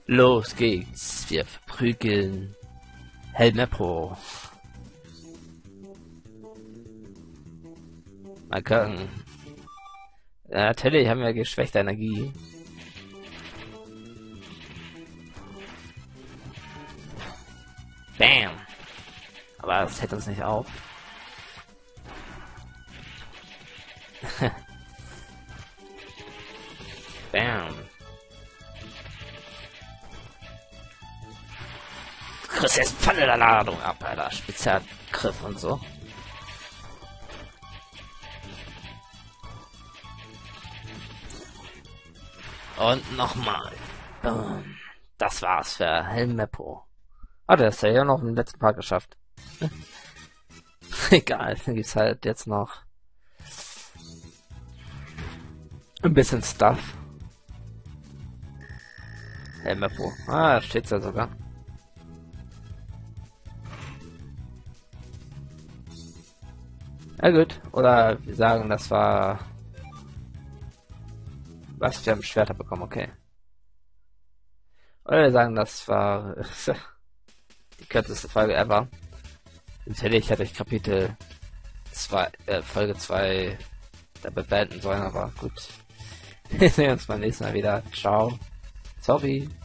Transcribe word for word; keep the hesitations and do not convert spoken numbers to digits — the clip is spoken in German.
Los geht's, wir verprügeln Helmeppo. Mal gucken. Ja, natürlich haben wir geschwächte Energie. Bam! Aber das hält uns nicht auf. Bam! Du kriegst jetzt volle der Ladung ab, Alter. Spezialgriff und so. Und nochmal. Boom. Das war's für Helmeppo. Ah, der ist ja hier noch im letzten Part geschafft. Egal, dann gibt's halt jetzt noch ein bisschen Stuff. Helmeppo. Ah, da steht's ja sogar. Ja gut, oder wir sagen, das war... Was, wir haben Schwerter bekommen, okay. Oder wir sagen, das war die kürzeste Folge ever. Natürlich hätte ich Kapitel zwei, äh, Folge zwei dabei beenden sollen, aber gut. Wir sehen uns beim nächsten Mal wieder. Ciao. Sorry.